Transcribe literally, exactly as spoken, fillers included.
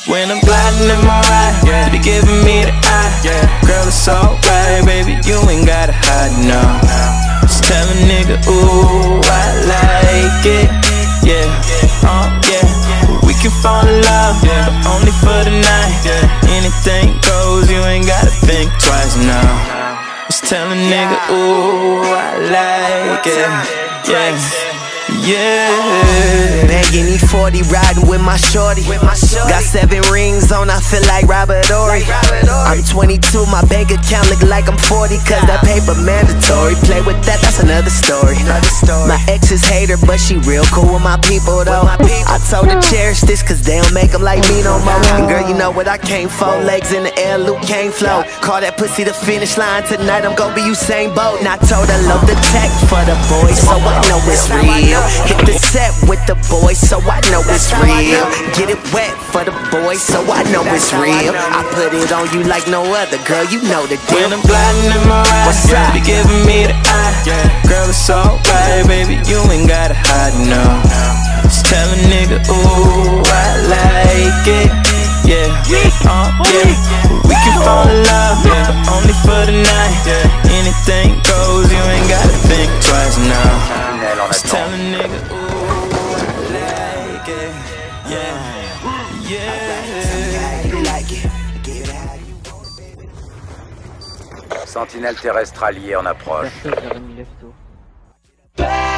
When I'm gliding in my ride, yeah, you be giving me the eye, yeah. Girl, it's alright, baby, you ain't gotta hide, no. Just tell a nigga, ooh, I like it, yeah, oh, yeah. We can fall in love, yeah, but only for the night, yeah. Anything goes, you ain't gotta think twice, no. Just tell a nigga, ooh, I like it, yeah. Yeah, banging E forty, riding with my shorty. Got seven rings on, I feel like Robert Ory. I'm twenty-two, my bank account look like I'm forty, cause that paper mandatory. Play with that, that's another story. My ex is hater, but she real cool with my people though. I told her cherish this, cause they don't make them like me no more. And girl, you know what I came for, legs in the air, Luke can't flow. Call that pussy the finish line, tonight I'm gon' be Usain Bolt. And I told her love the tech for the boys, so I know it's real. Hit the set with the boys, so I know it's real. Get it wet for the boys, so I know it's real. I put it on you like no other, girl, you know the deal. When I'm gliding in my ride, what's up? You be giving me the eye, yeah. Girl, it's alright, baby, you ain't gotta hide, no. Just tell a nigga, ooh, I like it, yeah, oh, yeah. We can fall in love, yeah, but only for the night, yeah. Anything goes, you ain't gotta think twice, no. Just tell a nigga, ooh, I like it, yeah, yeah. Sentinelle terrestre alliée en approche. Bad